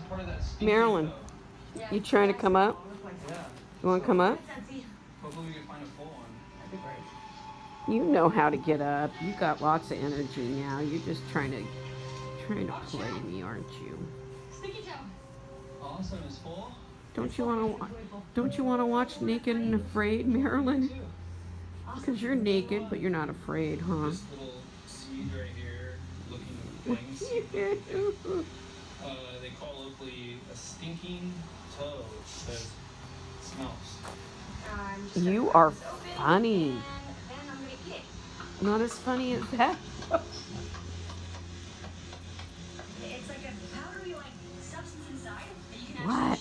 part of that stinky Marilyn, toe. you trying to come up? Yeah. You want to come up? Hopefully we can find a full one. That'd be great. You know how to get up. You got lots of energy now. You're just trying to play me, aren't you? Sticky toe. Awesome, it's full. Don't you want to watch Naked and Afraid, Marilyn? Because you're naked, but you're not afraid, huh? This little seed right here, looking things. They call locally a stinking toe. It says it smells. You are funny. Not as funny as that. It's like a powdery, like, substance inside that you can What?